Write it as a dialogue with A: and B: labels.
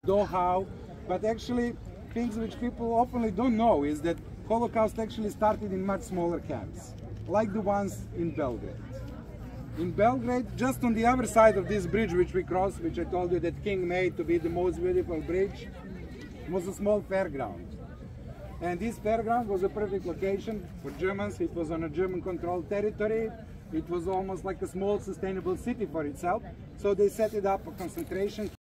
A: know-how, but actually things which people openly don't know is that Holocaust actually started in much smaller camps, like the ones in Belgrade. In Belgrade, just on the other side of this bridge which we crossed, which I told you that King made to be the most beautiful bridge, was a small fairground. And this fairground was a perfect location for Germans. It was on a German-controlled territory. It was almost like a small sustainable city for itself. So they set it up for concentration